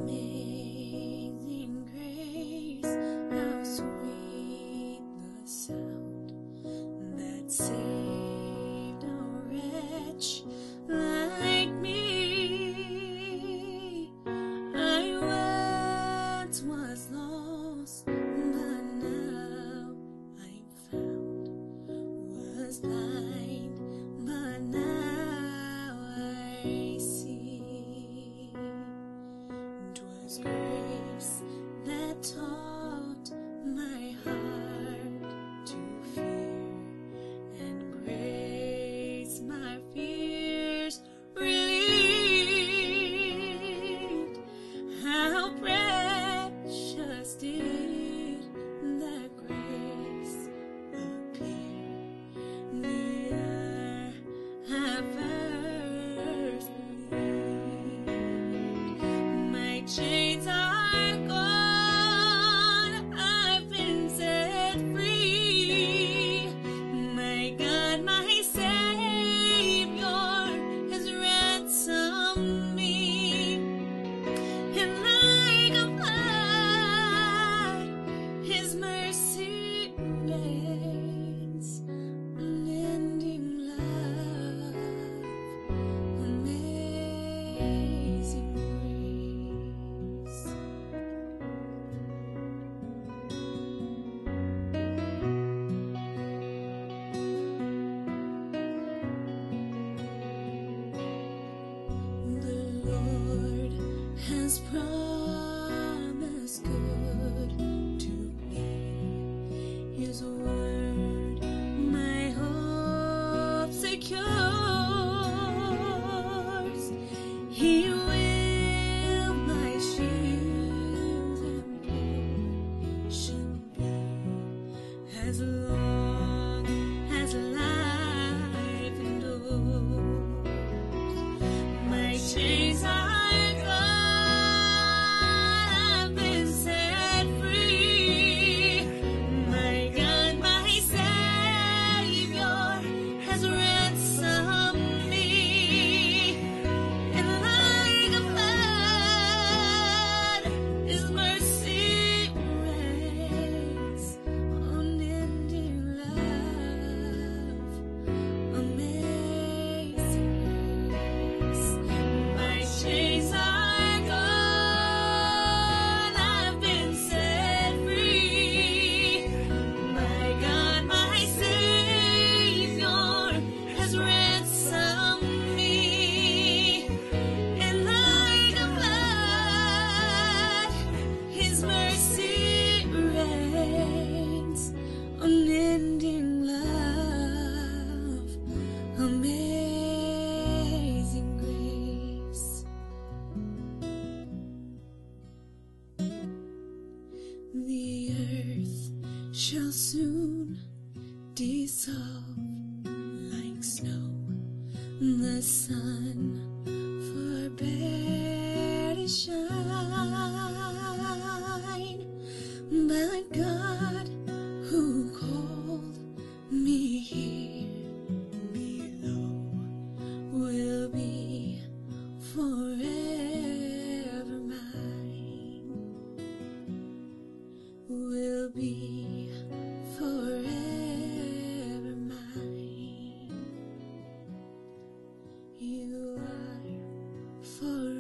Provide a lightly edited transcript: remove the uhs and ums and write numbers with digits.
Amazing grace, how sweet the sound that saved a wretch like me. I once was lost, but now I'm found. Was blind, but now I see. 'Twas grace that taught my heart to fear, and grace my fears relieved. How precious did that grace appear the hour I first believed. My chains are gone, I've been set free. My God, my Savior has ransomed me. And like a flood, His mercy reigns, unending love, amazing grace. The Lord has promised good to me. His word my hope secures. He will my shield and portion be, as long as life endures. My chains are gone, I've been set free. My God, my Savior has ransomed me. And like a flood, His mercy reigns, unending love, amazing grace. My chains are gone, I've been set free. My God, my Savior has ransomed me. And like a flood, His mercy reigns, unending love, amazing grace. The earth shall soon dissolve like snow. The sun forbear to shine, but God, who called me here below, will be forever mine. Will be forever mine. You are forever.